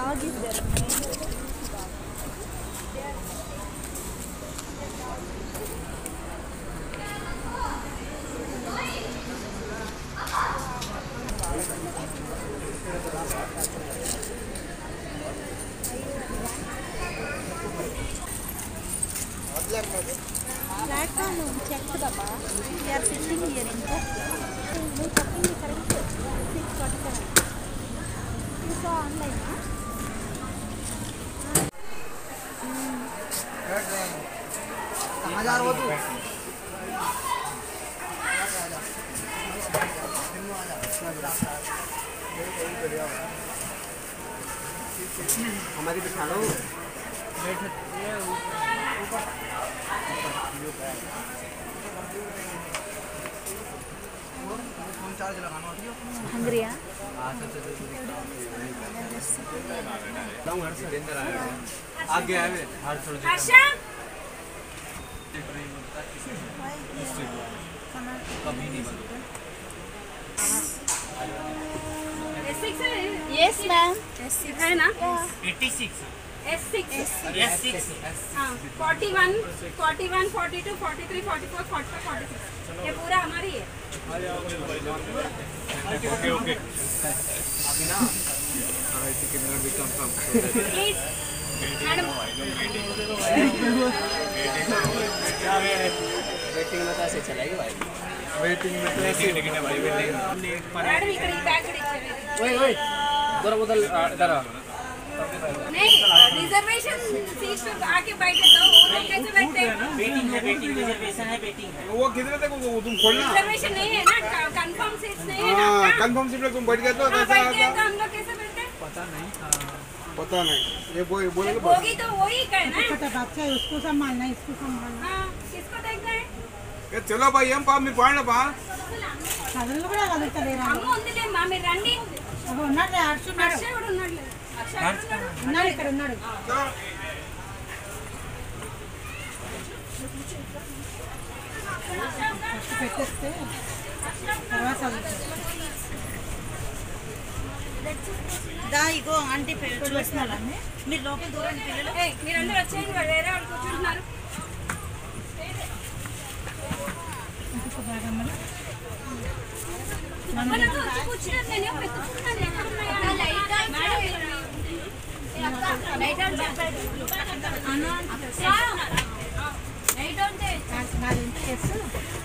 dog is there. Platform checked, Papa. We are sitting here in the. You talking the correct 6:47. You saw online, huh? कहाँ जा रहे हो तू? हमारी बिठा लो। Hungry, huh? आगे आवे हर थोड़ी देर कभी नहीं बनता Yes, ma'am. है ना 86 S6 हाँ 41 42 43 44 45 46 ये पूरा हमारी है ओके ओके अभी ना आईटी कितना भी कंफर्म प्लीज मैडम वेटिंग में कैसे चलेगी भाई वेटिंग में तो ऐसे लेकिन भाई वेटिंग मैडम ఇక్కడ ఈ బ్యాగ్ కూడా ఇచ్చేయండి ओए ओए इधर उधर इधर नहीं रिजर्वेशन सीट पे आके बैठे तो वो लोग कैसे बैठते हैं वेटिंग है वेटिंग रिजर्वेशन है वेटिंग है वो कितने तक तुम खोलना रिजर्वेशन नहीं है ना कंफर्म सीट्स नहीं है ना हाँ कंफर्म सीट पे तुम बैठ गए तो हाँ, कैसा बैठ गए आता तो हम लोग कैसे बैठते हैं पता नहीं ये बोलेंगे होगी तो वही का है ना छोटा बच्चा है उसको संभालना इसको संभालना हाँ किसको देखना है ये चलो भाई हम पाप में पढ़ना पा చదువులు కూడా కలుగుతలేరా అమ్మ ఉందిలే మా మీరు రండి అవి ఉన్నాడు ఆడుచున్నాడు హర్ష కూడా ఉన్నాడు హర్ష ఎక్కడ ఉన్నాడు? ఉన్నాడు ఇక్కడ ఉన్నాడు ఫస్ట్ పెట్టేస్తే తర్వాత చదువుతాడు దా ఇగో ఆంటీ చూస్తున్నారండి మీరు లోపల దూరండి పిల్లలు ఏయ్, మీరందరూ వచ్చేయండి వేరే వాళ్ళు కూర్చుంటున్నారు ఇంకొక భాగంలో అమ్మ నాకు వచ్చి కూర్చున్నాను నేను వెతుకుతున్నాను ఎక్కడ ఉన్నాయా మేడం లైట్ ఆన్ చెప్పండి లైట్ ఆన్ నాది ఎంత చేస్తూ